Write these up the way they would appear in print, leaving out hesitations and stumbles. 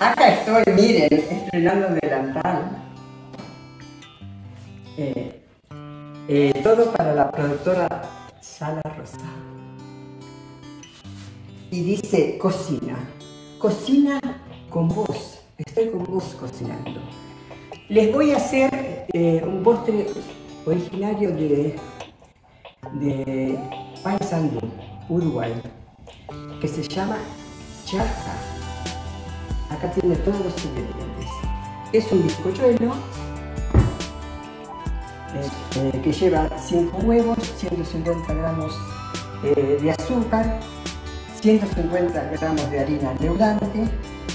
Acá estoy, miren, estrenando delantal. Todo para la productora Sala Rosa. Y dice, cocina. Cocina con vos. Estoy con vos cocinando. Les voy a hacer un postre originario de Paysandú, Uruguay, que se llama chaja. Acá tiene todos los ingredientes. Es un bizcochuelo que lleva 5 huevos, 150 gramos de azúcar, 150 gramos de harina leudante,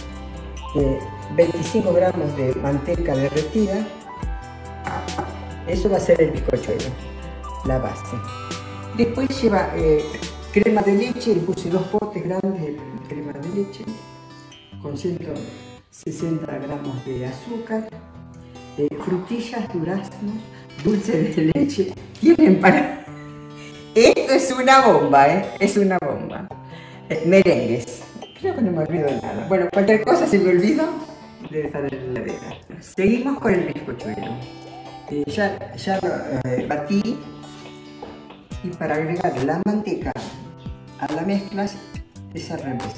25 gramos de manteca derretida. Eso va a ser el bizcochuelo, la base. Después lleva crema de leche, le puse 2 potes grandes de crema de leche con 160 gramos de azúcar, frutillas, duraznos, dulce de leche. Tienen para... Esto es una bomba, es una bomba. Merengues. Creo que no me olvido de nada. Bueno, cualquier cosa si me olvido, debe estar en la heladera. Seguimos con el bizcochuelo. Ya lo batí. Y para agregar la manteca a la mezcla es al revés.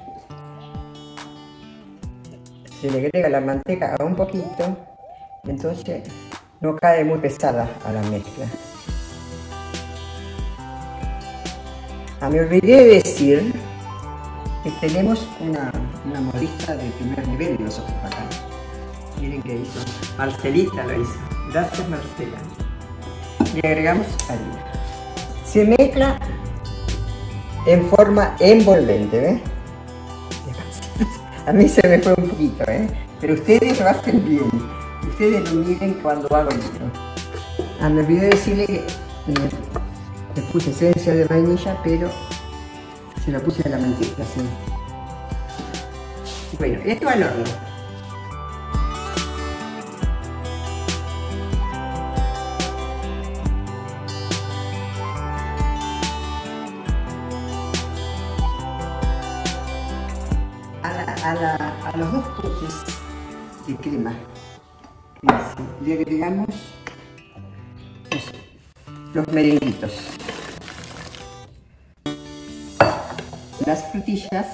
Se le agrega la manteca a un poquito, entonces no cae muy pesada a la mezcla. Me olvidé de decir que tenemos una modista de primer nivel nosotros acá. Miren qué hizo. Marcelita lo hizo. Gracias, Marcela. Y agregamos harina. Se mezcla en forma envolvente, ¿ves? A mí se me fue un poquito, pero ustedes lo hacen bien. Ustedes lo miren cuando hago el video. Me olvidé decirle que le puse esencia de vainilla, pero se la puse a la manteca, ¿sí? Bueno, esto al horno. A los 2 potes de crema le agregamos los merenguitos, las frutillas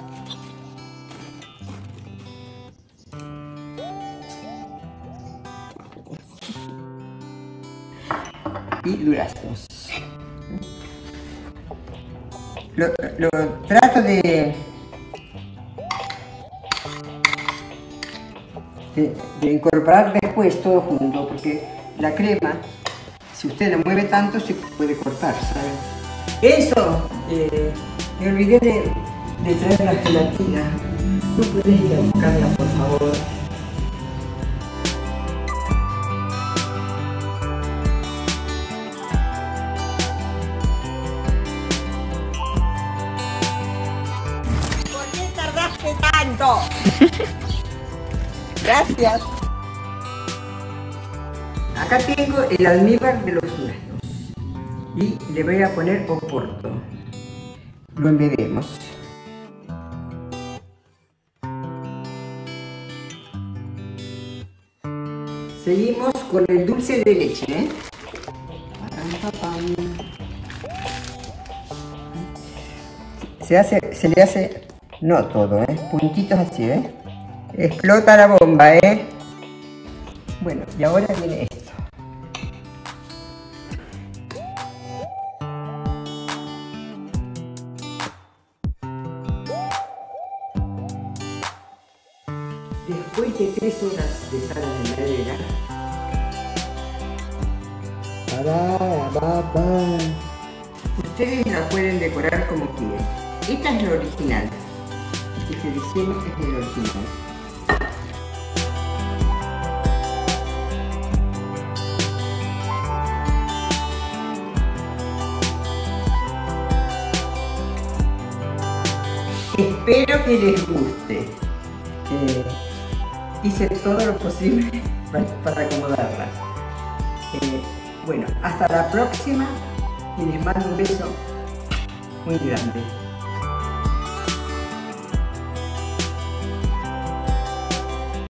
y duraznos. Lo trato de incorporar después todo junto, porque la crema, si usted la mueve tanto, se puede cortar, ¿saben? Eso, me olvidé de traer la gelatina. ¿No puedes ir a buscarla, por favor? ¿Por qué tardaste tanto? Gracias. Acá tengo el almíbar de los duraznos y le voy a poner oporto. Lo embebemos. Seguimos con el dulce de leche, Se le hace, no todo, puntitos así, Explota la bomba, Bueno, y ahora viene esto. Después de 3 horas de estar en la heladera, ustedes la pueden decorar como quieran. Esta es la original. Este diseño es el original. Espero que les guste. Hice todo lo posible para acomodarla. Bueno, hasta la próxima y les mando un beso muy grande.